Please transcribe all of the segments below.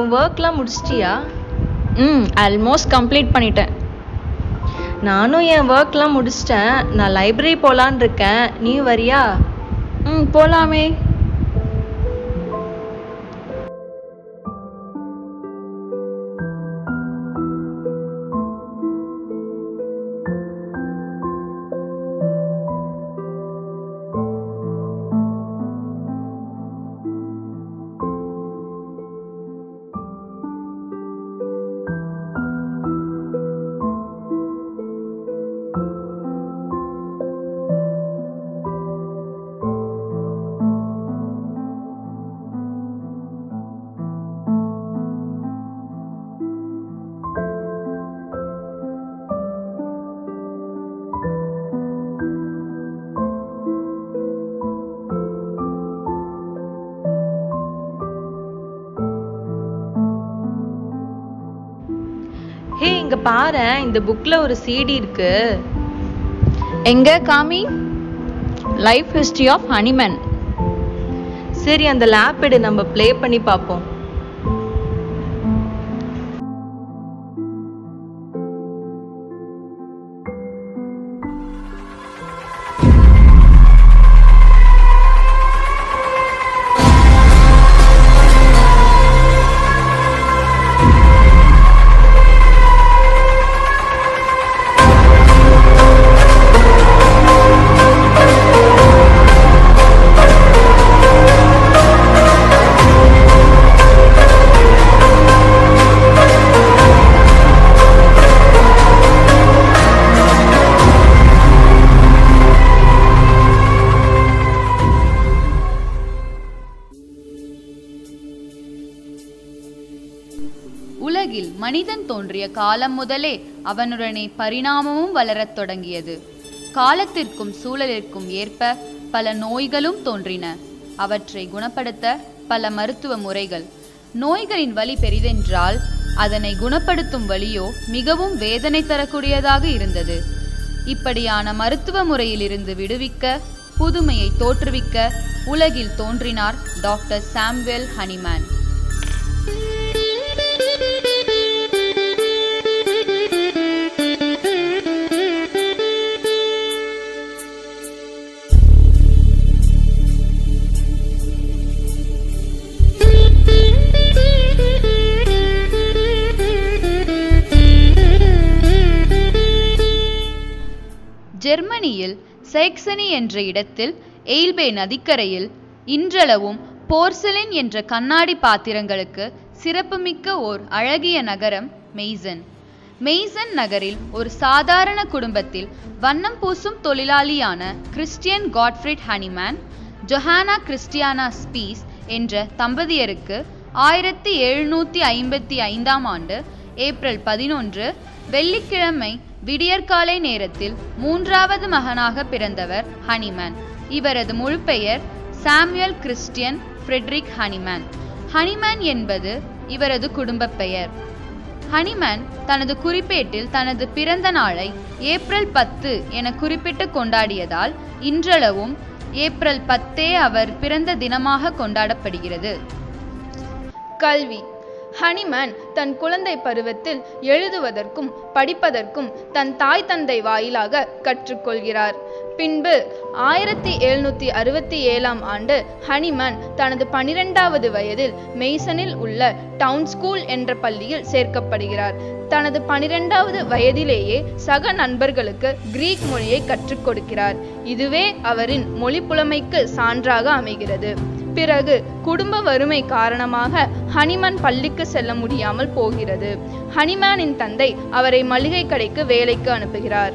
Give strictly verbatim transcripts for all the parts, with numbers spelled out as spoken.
உன் ஒர்க்லாம் முடிச்சிட்டியா? ம் ஆல்மோஸ்ட் கம்ப்ளீட் பண்ணிட்டேன். நானும் என் ஒர்க்லாம் முடிச்சிட்டேன். நான் லைப்ரரி போகலான் இருக்கேன். நீ வரியா? ம் போலாமே. ஹே, இங்க பாரு, இந்த புக்ல ஒரு சிடி இருக்கு. எங்க காமி? Life history of Hahnemann. சரி, அந்த லேப் எடு, நம்ம ப்ளே பண்ணி பார்ப்போம். உலகில் மனிதன் தோன்றிய காலம் முதலே அவனுடனே பரிணாமமும் வளரத் தொடங்கியது. காலத்திற்கும் சூழலிற்கும் ஏற்ப பல நோய்களும் தோன்றின. அவற்றை குணப்படுத்த பல மருத்துவ முறைகள். நோய்களின் வலி பெரிதென்றால் அதனை குணப்படுத்தும் வழியோ மிகவும் வேதனை தரக்கூடியதாக இருந்தது. இப்படியான மருத்துவ முறையிலிருந்து விடுவிக்க, புதுமையை தோற்றுவிக்க உலகில் தோன்றினார் டாக்டர் சாமுவேல் ஹனிமேன். ஜெர்மனியில் சைக்சனி என்ற இடத்தில் எயில்பே நதிக்கரையில் இன்றளவும் போர்சலின் என்ற கண்ணாடி பாத்திரங்களுக்கு சிறப்புமிக்க ஓர் அழகிய நகரம் மெய்சன். மெய்சன் நகரில் ஒரு சாதாரண குடும்பத்தில் வண்ணம் பூசும் தொழிலாளியான Christian Gottfried Hahnemann, Johanna Christiana Spiess என்ற தம்பதியருக்கு ஆயிரத்தி எழுநூற்றி ஐம்பத்தி ஐந்தாம் ஆண்டு ஏப்ரல் பதினொன்று வெள்ளிக்கிழமை விடியற்காலை நேரத்தில் மூன்றாவது மகனாக பிறந்தவர் ஹனிமேன். இவரது முழு பெயர் Samuel Christian Frederick Hahnemann. Hahnemann என்பது இவரது குடும்ப பெயர். ஹனிமேன் தனது குறிப்பேட்டில் தனது பிறந்த நாளை ஏப்ரல் பத்து என குறிப்பிட்டு கொண்டாடியதால் இன்றளவும் ஏப்ரல் பத்தே அவர் பிறந்த தினமாக கொண்டாடப்படுகிறது. கல்வி. ஹனிமேன் தன் குழந்தை பருவத்தில் எழுதுவதற்கும் படிப்பதற்கும் தன் தாய் தந்தை வாயிலாக கற்றுக்கொள்கிறார். பின்பு ஆயிரத்தி எழுநூற்றி அறுபத்தி ஏழாம் ஆண்டு ஹனிமேன் தனது பனிரெண்டாவது வயதில் மெய்சனில் உள்ள டவுன் ஸ்கூல் என்ற பள்ளியில் சேர்க்கப்படுகிறார். தனது பனிரெண்டாவது வயதிலேயே சக நண்பர்களுக்கு கிரீக் மொழியை கற்றுக் கொடுக்கிறார். இதுவே அவரின் மொழி புலமைக்கு சான்றாக அமைகிறது. பிறகு குடும்ப வறுமை காரணமாக ஹனிமேன் பள்ளிக்கு செல்ல முடியாமல் போகிறது. ஹனிமேனின் தந்தை அவரை மளிகை கடைக்கு வேலைக்கு அனுப்புகிறார்.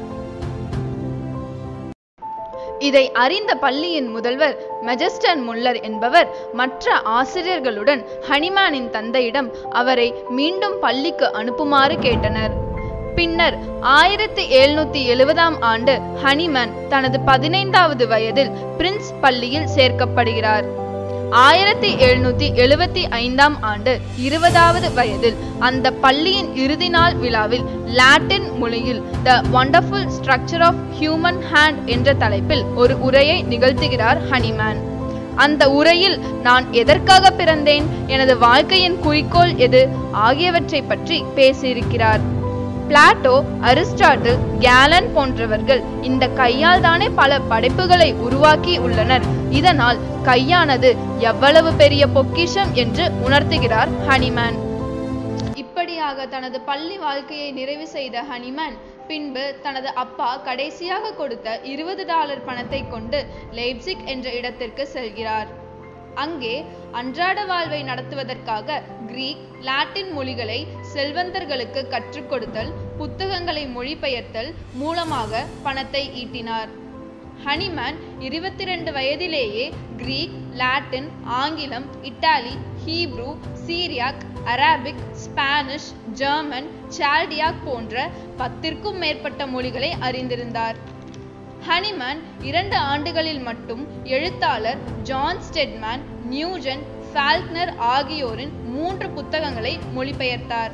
இதை அறிந்த பள்ளியின் முதல்வர் மெஜஸ்டன் முல்லர் என்பவர் மற்ற ஆசிரியர்களுடன் ஹனிமேனின் தந்தையிடம் அவரை மீண்டும் பள்ளிக்கு அனுப்புமாறு கேட்டனர். பின்னர் ஆயிரத்தி எழுநூற்றி எழுபதாம் ஆண்டு ஹனிமேன் தனது பதினைந்தாவது வயதில் பிரின்ஸ் பள்ளியில் சேர்க்கப்படுகிறார். ஆயிரத்தி எழுநூற்றி எழுபத்தி ஐந்தாம் ஆண்டு இருபதாவது வயதில் அந்த பள்ளியின் இறுதி நாள் விழாவில் லாட்டின் மொழியில் the wonderful structure of human hand என்ற தலைப்பில் ஒரு உரையை நிகழ்த்துகிறார் ஹனிமேன். அந்த உரையில் நான் எதற்காக பிறந்தேன், எனது வாழ்க்கையின் குறிக்கோள் எது ஆகியவற்றை பற்றி பேசியிருக்கிறார். பிளாட்டோ, அரிஸ்டாட்டில், கேலன் போன்றவர்கள் இந்த கையால் தானே பல படைப்புகளை உருவாக்கி உள்ளனர். இதனால் கையானது எவ்வளவு பெரிய பொக்கிஷம் என்று உணர்த்துகிறார் ஹனிமேன். இப்படியாக தனது பள்ளி வாழ்க்கையை நிறைவு செய்த ஹனிமேன் பின்பு தனது அப்பா கடைசியாக கொடுத்த இருபது டாலர் பணத்தை கொண்டு லைப்சிக் என்ற இடத்திற்கு செல்கிறார். அங்கே அன்றாட வாழ்வை நடத்துவதற்காக கிரீக், லாட்டின் மொழிகளை செல்வந்தர்களுக்கு கற்றுக் கொடுத்தல், புத்தகங்களை மொழிபெயர்த்தல் மூலமாக பணத்தை ஈட்டினார். ஹனிமேன் இருபத்தி இரண்டு வயதிலேயே கிரீக், லாட்டின், ஆங்கிலம், Italy, Hebrew, Syriac, Arabic, Spanish, German, Chaldaic போன்ற பத்திற்கும் மேற்பட்ட மொழிகளை அறிந்திருந்தார். ஹனிமேன் இரண்டு ஆண்டுகளில் மட்டும் எழுத்தாளர் ஜான் ஸ்டெட்மேன், நியூஜன், ஃபால்க்னர் ஆகியோரின் மூன்று புத்தகங்களை மொழிபெயர்த்தார்.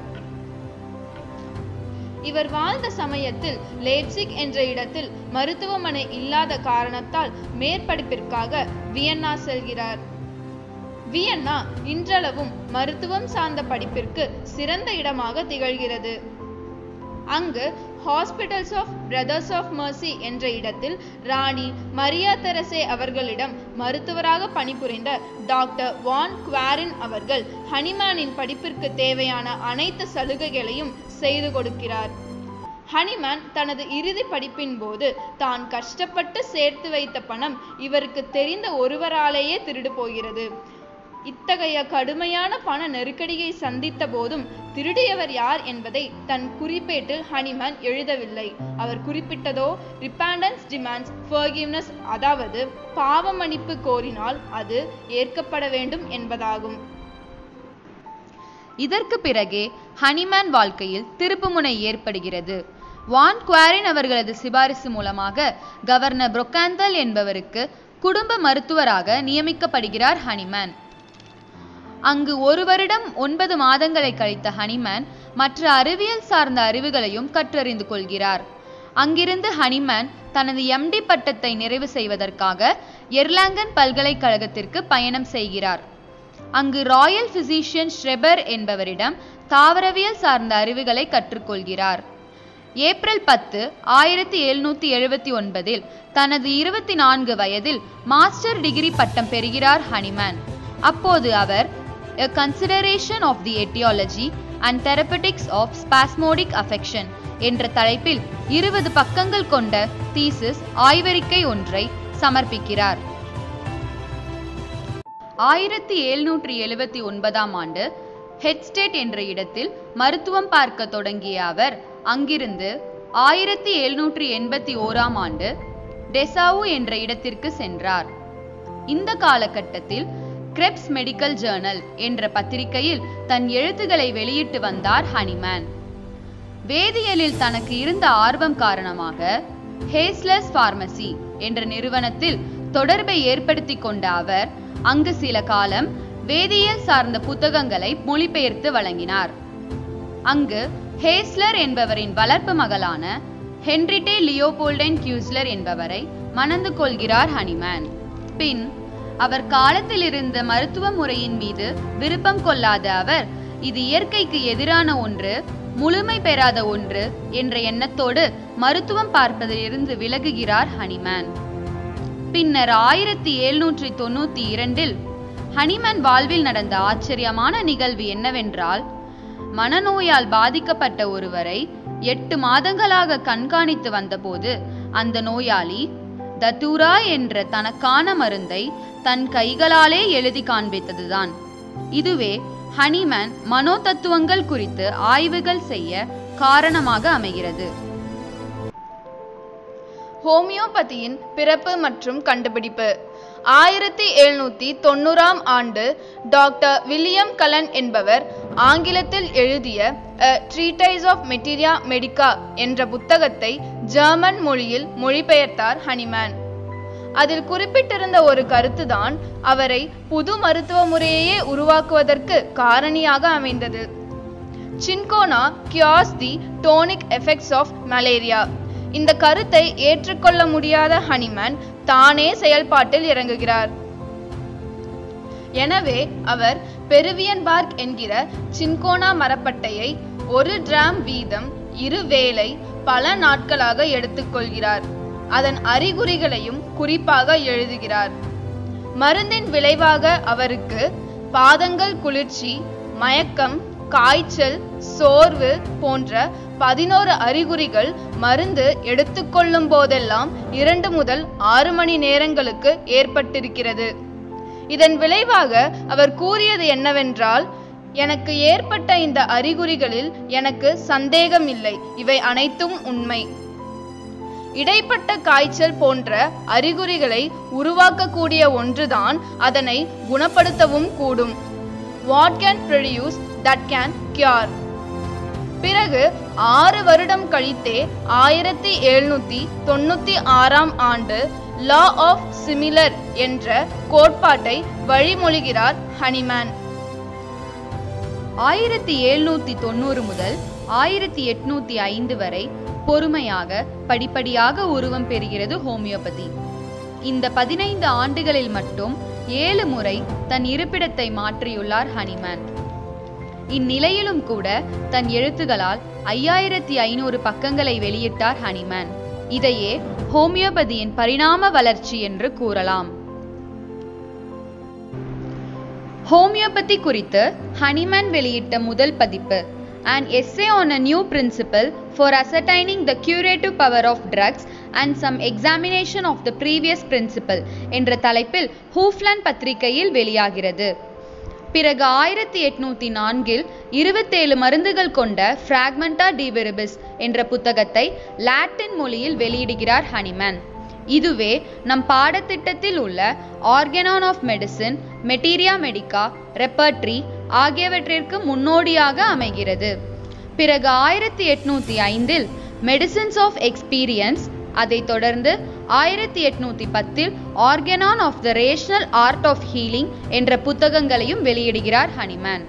இவர் வாழ்ந்த சமயத்தில் லைப்சிக் என்ற இடத்தில் மருத்துவமனை இல்லாத காரணத்தால் மேற்படிப்பிற்காக வியன்னா செல்கிறார். வியன்னா இன்றளவும் மருத்துவம் சார்ந்த படிப்பிற்கு சிறந்த இடமாக திகழ்கிறது. அங்கு hospitals of brothers of mercy என்ற இடத்தில் ராணி மரியா தெரசே அவர்களிடம் மருத்துவராக பணிபுரிந்த டாக்டர் வான் குவாரின் அவர்கள் ஹனிமேனின் படிப்பிற்கு தேவையான அனைத்து சலுகைகளையும் செய்து கொடுக்கிறார். ஹனிமேன் தனது இறுதி படிப்பின் போது தான் கஷ்டப்பட்டு சேர்த்து வைத்த பணம் இவருக்கு தெரிந்த ஒருவராலேயே திருடு போகிறது. இத்தகைய கடுமையான பண நெருக்கடியை சந்தித்த போதும் திருடியவர் யார் என்பதை தன் குறிப்பேட்டில் ஹனிமேன் எழுதவில்லை. அவர் குறிப்பிட்டதோ ரிப்பேண்டன்ஸ் டிமாண்ட்ஸ் ஃபர்கிவ்னஸ், அதாவது பாவ மன்னிப்பு கோரினால் அது ஏற்கப்பட வேண்டும் என்பதாகும். இதற்கு பிறகே ஹனிமேன் வாழ்க்கையில் திருப்புமுனை ஏற்படுகிறது. வான் குவாரின் அவர்களது சிபாரிசு மூலமாக கவர்னர் புரோக்காந்தல் என்பவருக்கு குடும்ப மருத்துவராக நியமிக்கப்படுகிறார் ஹனிமேன். அங்கு ஒரு வருடம் ஒன்பது மாதங்களை கழித்த ஹனிமேன் மற்ற அறிவியல் சார்ந்த அறிவுகளையும் கற்றறிந்து கொள்கிறார். அங்கிருந்து ஹனிமேன் தனது எம்டி பட்டத்தை நிறைவு செய்வதற்காக எர்லாங்கன் பல்கலைக்கழகத்திற்கு பயணம் செய்கிறார். அங்கு ராயல் பிசிஷியன் ஷ்ரெபர் என்பவரிடம் தாவரவியல் சார்ந்த அறிவுகளை கற்றுக்கொள்கிறார். ஏப்ரல் பத்து ஆயிரத்தி எழுநூத்தி எழுபத்தி ஒன்பதில் தனது இருபத்தி நான்கு வயதில் மாஸ்டர் டிகிரி பட்டம் பெறுகிறார் ஹனிமேன். அப்போது அவர் A Consideration of the Etiology and Therapeutics of Spasmodic Affection என்ற தலைப்பில் இருபது பக்கங்கள் கொண்ட தீசிஸ் ஆய்வறிக்கை ஒன்றை சமர்ப்பிக்கிறார். ஆயிரத்தி எழுநூற்றி எழுபத்தி ஒன்பதாம் ஆண்டு ஹெட்ஸ்டேட் என்ற இடத்தில் மருத்துவம் பார்க்க தொடங்கிய அவர் அங்கிருந்து ஆயிரத்தி எழுநூற்றி எண்பத்தி ஓராம் ஆண்டு டெசாவு என்ற இடத்திற்கு சென்றார். இந்த காலகட்டத்தில் கிரெப்ஸ் மெடிக்கல் ஜேர்னல் என்ற பத்திரிகையில் தன் எழுத்துக்களை வெளியிட்டு வந்தார் ஹனிமேன். வேதியியலில் தனக்கு இருந்த ஆர்வம் காரணமாக ஹேஸ்லர்ஸ் பார்மசி என்ற நிறுவனத்தில் தொடர்பை ஏற்படுத்தி கொண்ட அவர் அங்கு சில காலம் வேதியியல் சார்ந்த புத்தகங்களை மொழிபெயர்த்து வழங்கினார். அங்கு ஹேஸ்லர் என்பவரின் வளர்ப்பு மகளான ஹென்ரிட்டே லியோபோல்டைன் கியூஸ்லர் என்பவரை மணந்து கொள்கிறார் ஹனிமேன். பின் அவர் காலத்தில் இருந்த மருத்துவ முறையின் மீது விருப்பம் கொள்ளாத அவர் இது இயற்கைக்கு எதிரான ஒன்று, முழுமை பெறாத ஒன்று என்ற எண்ணத்தோடு மருத்துவம் பார்ப்பதிலிருந்து விலகுகிறார் ஹனிமேன். பின்னர் ஆயிரத்தி எழுநூற்றி தொண்ணூத்தி இரண்டில் ஹனிமேன் வாழ்வில் நடந்த ஆச்சரியமான நிகழ்வு என்னவென்றால், மனநோயால் பாதிக்கப்பட்ட ஒருவரை எட்டு மாதங்களாக கண்காணித்து வந்தபோது அந்த நோயாளி தத்தூரா என்ற தனக்கான மருந்தை தன் கைகளாலே எழுதி காண்பித்ததுதான். இதுவே ஹனிமேன் மனோ தத்துவங்கள் குறித்து ஆய்வுகள் செய்ய காரணமாக அமைகிறது. ஹோமியோபதியின் பிறப்பு மற்றும் கண்டுபிடிப்பு. ஆயிரத்தி எழுநூத்தி தொண்ணூறாம் ஆண்டு டாக்டர் வில்லியம் கலன் என்பவர் ஆங்கிலத்தில் எழுதிய A Treatise of Materia Medica என்ற புத்தகத்தை ஜெர்மன் மொழியில் மொழிபெயர்த்தார் ஹனிமேன். அதில் குறிப்பிட்டிருந்த ஒரு கருத்துதான் அவரை புது மருத்துவ முறையையே உருவாக்குவதற்கு காரணியாக அமைந்தது. Cinchona cures the tonic effects of malaria. இந்த கருத்தை ஏற்றுக்கொள்ள முடியாத ஹனிமேன் தானே செயல்பாட்டில் இறங்குகிறார். எனவே அவர் பெருவியன் பார்க் என்கிற சின்கோனா மரப்பட்டையை ஒரு டிராம் வீதம் இருவேளை பல நாட்களாக எடுத்துக்கொள்கிறார். அதன் அறிகுறிகளையும் குறிப்பாக எழுதுகிறார். மருந்தின் விளைவாக அவருக்கு பாதங்கள் குளிர்ச்சி, மயக்கம், காய்ச்சல், சோர்வு போன்ற பதினோரு அறிகுறிகள் மருந்து எடுத்துக்கொள்ளும் போதெல்லாம் இரண்டு முதல் ஆறு மணி நேரங்களுக்கு ஏற்பட்டிருக்கிறது. இதன் விளைவாக அவர் கூறியது என்னவென்றால், எனக்கு ஏற்பட்ட இந்த அறிகுறிகளில் எனக்கு சந்தேகம் இல்லை, இவை அனைத்தும் உண்மை. இடைப்பட்ட காய்ச்சல் போன்ற அறிகுறிகளை உருவாக்கக்கூடிய ஒன்றுதான் அதனை குணப்படுத்தவும் கூடும். What can produce that can cure. பிறகு ஆறு வருடம் கழித்தே ஆயிரத்தி எழுநூத்தி தொண்ணூத்தி ஆறாம் ஆண்டு லா ஆஃப் சிமிலர் என்ற கோட்பாட்டை வழிமொழிகிறார் ஹனிமேன். ஆயிரத்தி எழுநூத்தி தொண்ணூறு முதல் ஆயிரத்தி எட்நூத்தி ஐந்து வரை பொறுமையாக படிப்படியாக உருவம் பெறுகிறது ஹோமியோபதி. இந்த பதினைந்து ஆண்டுகளில் மட்டும் ஏழு முறை தன் இருப்பிடத்தை மாற்றியுள்ளார் ஹனிமேன். இந்நிலையிலும் கூட தன் எழுத்துகளால் ஐயாயிரத்தி ஐநூறு பக்கங்களை வெளியிட்டார் ஹனிமேன். இதையே ஹோமியோபதியின் பரிணாம வளர்ச்சி என்று கூறலாம். ஹோமியோபதி குறித்து ஹனிமேன் வெளியிட்ட முதல் பதிப்பு An Essay on a New Principle for Ascertaining the Curative Power of Drugs and Some Examination of the Previous Principle என்ற தலைப்பில் ஹூஃப்லன் பத்திரிகையில் வெளியாகிறது. பிறகு ஆயிரத்தி எட்நூத்தி நான்கில் இருபத்தேழு மருந்துகள் கொண்ட ஃப்ராக்மெண்டா டி வெரிபிஸ் என்ற புத்தகத்தை லாட்டின் மொழியில் வெளியிடுகிறார் ஹனிமேன். இதுவே நம் பாடத்திட்டத்தில் உள்ள organon of medicine, materia medica, repertory ஆகியவற்றிற்கு முன்னோடியாக அமைகிறது. பிறகு ஆயிரத்தி எட்நூத்தி ஐந்தில் மெடிசின்ஸ் ஆஃப் எக்ஸ்பீரியன்ஸ், அதை தொடர்ந்து ஆயிரத்தி எட்நூத்தி பத்தில் organon of the rational art of healing என்ற புத்தகங்களையும் வெளியிடுகிறார் ஹனிமேன்.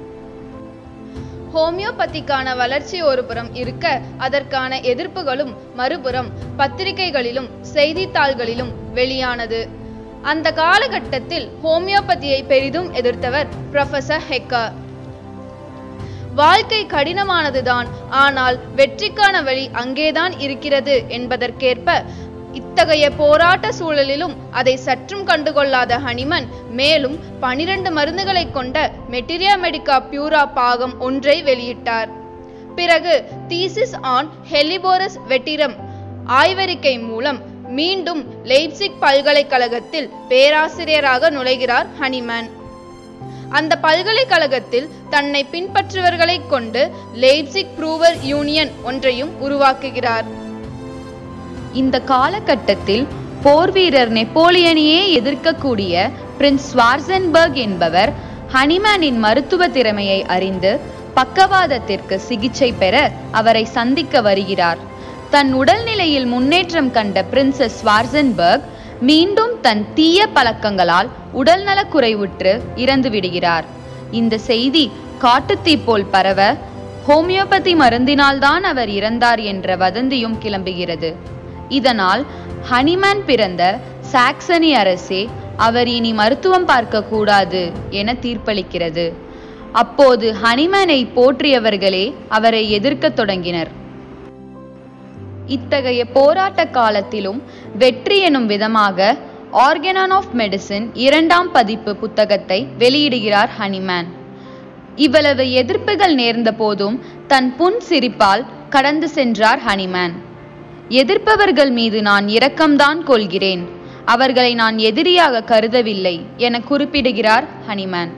ஹோமியோபதிக்கான வளர்ச்சி ஒருபுறம் இருக்க, அதற்கான எதிர்ப்புகளும் மறுபுறம் பத்திரிகைகளிலும் செய்தித்தாள்களிலும் வெளியானது. அந்த காலகட்டத்தில் ஹோமியோபதியை பெரிதும் எதிர்த்தவர் புரொஃபசர் ஹெக்கர். வாழ்க்கை கடினமானதுதான், ஆனால் வெற்றிக்கான வழி அங்கேதான் இருக்கிறது என்பதற்கேற்ப இத்தகைய போராட்ட சூழலிலும் அதை சற்றும் கண்டுகொள்ளாத ஹனிமேன் மேலும் பனிரெண்டு மருந்துகளை கொண்ட மெட்டீரியா மெடிக்கா பியூரா பாகம் ஒன்றை வெளியிட்டார். பிறகு தீசிஸ் ஆன் ஹெலிபோரஸ் வெட்டிரம் ஆய்வறிக்கை மூலம் மீண்டும் லெய்ப்சிக் பல்கலைக்கழகத்தில் பேராசிரியராக நுழைகிறார் ஹனிமேன். அந்த பல்கலைக்கழகத்தில் தன்னை பின்பற்றுவர்களை கொண்டு லெய்ப்சிக் ப்ரூவர் யூனியன் ஒன்றையும் உருவாக்குகிறார். இந்த காலகட்டத்தில் போர் வீரர் நெப்போலியனையே எதிர்க்கக்கூடிய பிரின்ஸ் ஸ்வார்சன்பர்க் என்பவர் ஹனிமேனின் மருத்துவ திறமையை அறிந்து பக்கவாதத்திற்கு சிகிச்சை பெற அவரை சந்திக்க வருகிறார். தன் உடல்நிலையில் முன்னேற்றம் கண்ட பிரின்சஸ் ஸ்வார்சன்பர்க் மீண்டும் தன் தீய பழக்கங்களால் உடல்நலக் குறைவுற்று இறந்து விடுகிறார். இந்த செய்தி காட்டுத்தீ போல் பரவ ஹோமியோபதி மருந்தினால்தான் அவர் இறந்தார் என்ற வதந்தியும் கிளம்புகிறது. இதனால் ஹனிமேன் பிறந்த சாக்சனி அரசே அவர் இனி மருத்துவம் பார்க்க கூடாது என தீர்ப்பளிக்கிறது. அப்போது ஹனிமேனை போற்றியவர்களே அவரை எதிர்க்க தொடங்கினர். இத்தகைய போராட்ட காலத்திலும் வெற்றி எனும் விதமாக ஆர்கனான் ஆஃப் மெடிசின் இரண்டாம் பதிப்பு புத்தகத்தை வெளியிடுகிறார் ஹனிமேன். இவ்வளவு எதிர்ப்புகள் நேர்ந்த போதும் தன் புன் சிரிப்பால் கடந்து சென்றார் ஹனிமேன். எதிர்ப்பவர்கள் மீது நான் இரக்கம்தான் கொள்கிறேன், அவர்களை நான் எதிரியாக கருதவில்லை என குறிப்பிடுகிறார் ஹனிமேன்.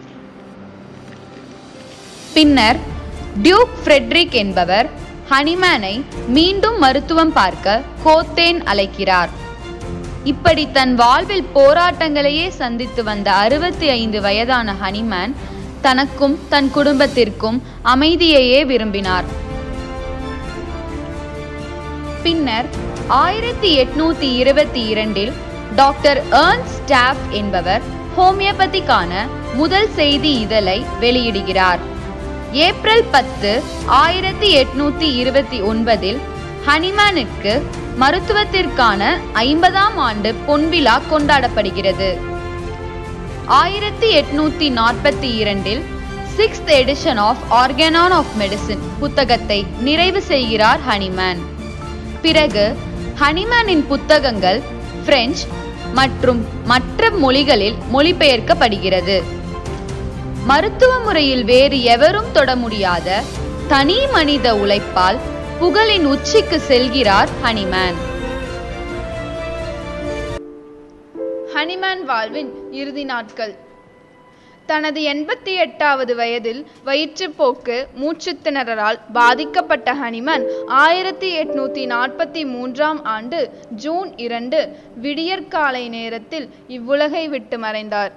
பின்னர் டியூக் ஃப்ரெட்ரிக் என்பவர் ஹனிமேனை மீண்டும் மருத்துவம் பார்க்க கோத்தேன் அழைக்கிறார். இப்படி தன் வாழ்வில் போராட்டங்களையே சந்தித்து வந்த அறுபத்தி ஐந்து வயதான ஹனிமேன் தனக்கும் தன் குடும்பத்திற்கும் அமைதியையே விரும்பினார். பின்னர் ஆயிரத்தி எட்நூத்தி இருபத்தி இரண்டில் டாக்டர் ஏர்ன்ஸ்ட் ஸ்டாஃப் என்பவர் ஹோமியோபதிக்கான முதல் செய்தி இதழை வெளியிடுகிறார். ஏப்ரல் பத்து ஆயிரத்தி எட்நூத்தி இருபத்தி ஒன்பதில் ஹனிமேனுக்கு மருத்துவத்திற்கான ஐம்பதாம் ஆண்டு பொன்விழா கொண்டாடப்படுகிறது. ஆயிரத்தி எட்நூத்தி நாற்பத்தி இரண்டில் sixth edition of organon of medicine புத்தகத்தை நிறைவு செய்கிறார் ஹனிமேன். பிறகு ஹனிமேனின் புத்தகங்கள் பிரெஞ்சு மற்றும் மற்ற மொழிகளில் மொழிபெயர்க்கப்படுகிறது. மருத்துவ முறையில் வேறு எவரும் தொட முடியாத தனி மனித உழைப்பால் புகழின் உச்சிக்கு செல்கிறார் ஹனிமேன். ஹனிமேன் வாழ்வின் இறுதி நாட்கள். தனது எண்பத்தி எட்டாவது வயதில் வயிற்றுப்போக்கு மூச்சுத்திணறலால் பாதிக்கப்பட்ட ஹனிமேன் ஆயிரத்தி எட்நூத்தி நாற்பத்தி மூன்றாம் ஆண்டு ஜூன் இரண்டு விடியற்காலை நேரத்தில் இவ்வுலகை விட்டு மறைந்தார்.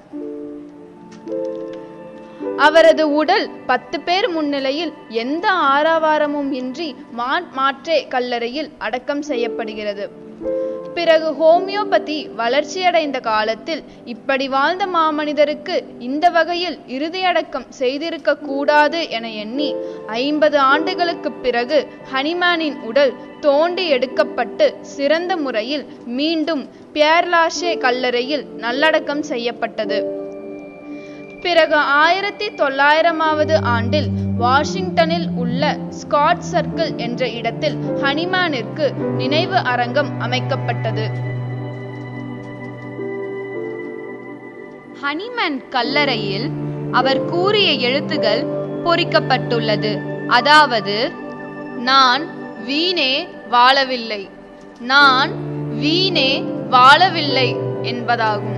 அவரது உடல் பத்து பேர் முன்னிலையில் எந்த ஆரவாரமும் இன்றி மான் மாற்றே கல்லறையில் அடக்கம் செய்யப்படுகிறது. பிறகு ஹோமியோபதி வளர்ச்சியடைந்த காலத்தில் இப்படி வாழ்ந்த மாமனிதருக்கு இந்த வகையில் இறுதியடக்கம் செய்திருக்க கூடாது என எண்ணி ஐம்பது ஆண்டுகளுக்கு பிறகு ஹனிமேனின் உடல் தோண்டி எடுக்கப்பட்டு சிறந்த முறையில் மீண்டும் பியர் லாஷே கல்லறையில் நல்லடக்கம் செய்யப்பட்டது. பிறகு ஆயிரத்தி தொள்ளாயிரமாவது ஆண்டில் வாஷிங்டனில் உள்ள ஸ்காட் சர்க்கிள் என்ற இடத்தில் ஹனிமேனிற்கு நினைவு அரங்கம் அமைக்கப்பட்டது. ஹனிமேன் கல்லறையில் அவர் கூறிய எழுத்துகள் பொறிக்கப்பட்டுள்ளது. அதாவது, நான் வீணே வாழவில்லை, நான் வீணே வாழவில்லை என்பதாகும்.